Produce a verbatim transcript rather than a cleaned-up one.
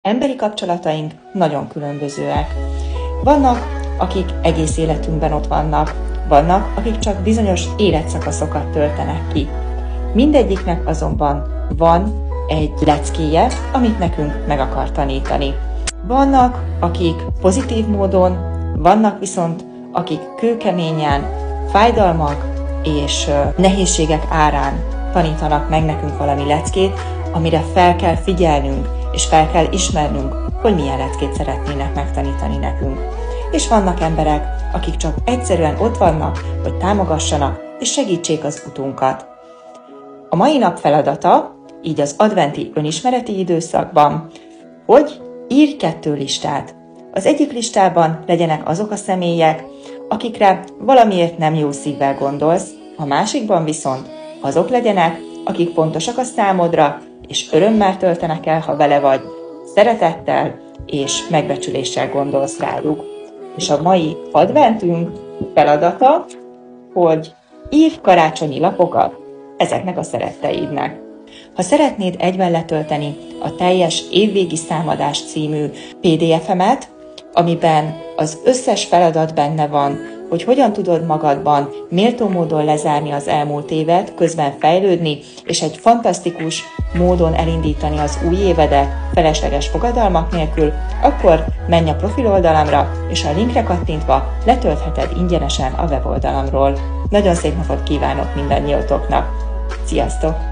Emberi kapcsolataink nagyon különbözőek. Vannak, akik egész életünkben ott vannak, vannak, akik csak bizonyos életszakaszokat töltenek ki. Mindegyiknek azonban van egy leckéje, amit nekünk meg akar tanítani. Vannak, akik pozitív módon, vannak viszont, akik kőkeményen, fájdalmak és nehézségek árán tanítanak meg nekünk valami leckét, amire fel kell figyelnünk, és fel kell ismernünk, hogy milyen leckét szeretnének megtanítani nekünk. És vannak emberek, akik csak egyszerűen ott vannak, hogy támogassanak, és segítsék az utunkat. A mai nap feladata, így az adventi önismereti időszakban, hogy írj kettő listát. Az egyik listában legyenek azok a személyek, akikre valamiért nem jó szívvel gondolsz, a másikban viszont azok legyenek, akik fontosak a számodra, és örömmel töltenek el, ha vele vagy, szeretettel és megbecsüléssel gondolsz rájuk. És a mai adventünk feladata, hogy írj karácsonyi lapokat ezeknek a szeretteidnek. Ha szeretnéd egyben letölteni a teljes évvégi számadás című pé dé ef-emet, amiben az összes feladat benne van, hogy hogyan tudod magadban méltó módon lezárni az elmúlt évet, közben fejlődni, és egy fantasztikus módon elindítani az új évedet felesleges fogadalmak nélkül, akkor menj a profil oldalamra, és a linkre kattintva letöltheted ingyenesen a weboldalamról. Nagyon szép napot kívánok mindannyiótoknak! Sziasztok!